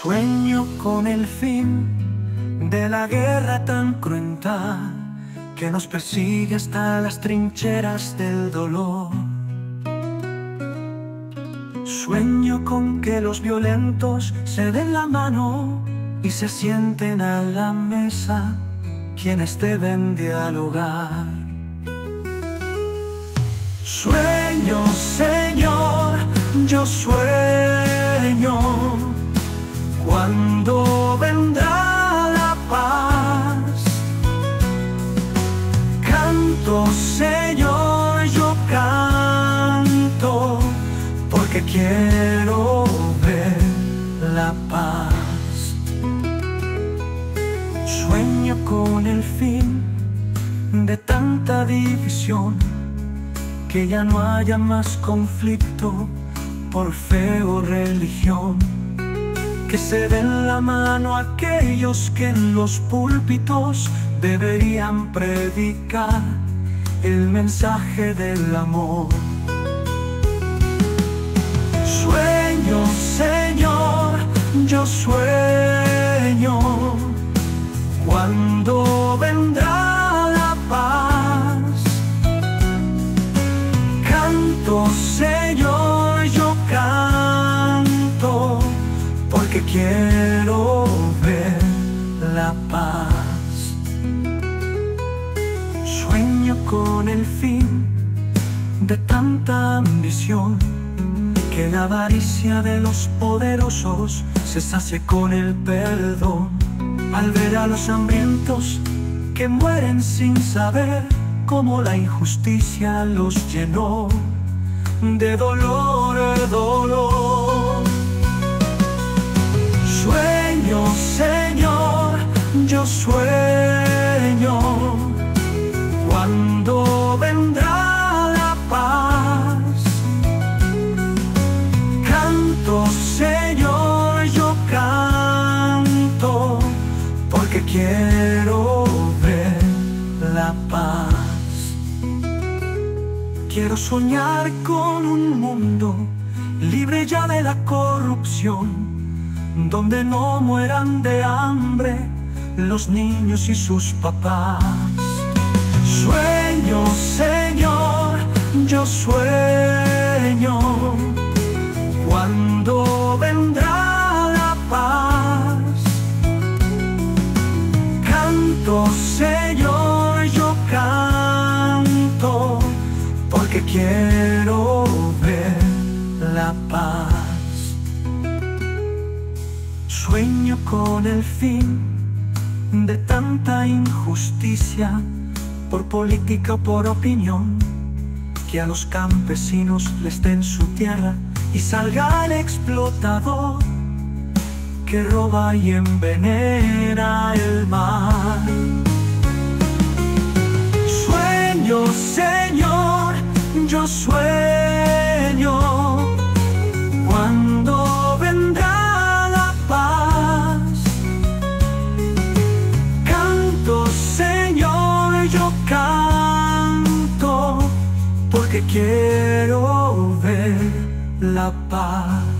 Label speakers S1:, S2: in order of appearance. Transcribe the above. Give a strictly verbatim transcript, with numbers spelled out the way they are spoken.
S1: Sueño con el fin de la guerra tan cruenta que nos persigue hasta las trincheras del dolor. Sueño con que los violentos se den la mano y se sienten a la mesa quienes deben dialogar. Sueño, Señor, yo sueño cuando vendrá la paz. Canto, Señor, yo canto porque quiero ver la paz. Sueño con el fin de tanta división, que ya no haya más conflicto por fe o religión, que se den la mano aquellos que en los púlpitos deberían predicar el mensaje del amor. Sueño, Señor, yo sueño cuando vendrá la paz. Canto, Señor, yo canto porque quiero ver la paz. Sueño con el fin de tanta ambición, que la avaricia de los poderosos se sacie con el perdón. Al ver a los hambrientos que mueren sin saber cómo la injusticia los llenó de dolor, dolor. Sueño, Señor, yo sueño cuando vendrá la paz. Canto, Señor, yo canto porque quiero ver la paz. Quiero soñar con un mundo libre ya de la corrupción, donde no mueran de hambre los niños y sus papás. Sueño, Señor, yo sueño cuando vendrá la paz. Canto, Señor, yo canto porque quiero ver la paz. Sueño con el fin de tanta injusticia, por política o por opinión, que a los campesinos les den su tierra y salga el explotador que roba y envenena el mar. Sueño, Señor, yo sueño cuando vendrá la paz. Canto, Señor, yo canto porque quiero ver la paz.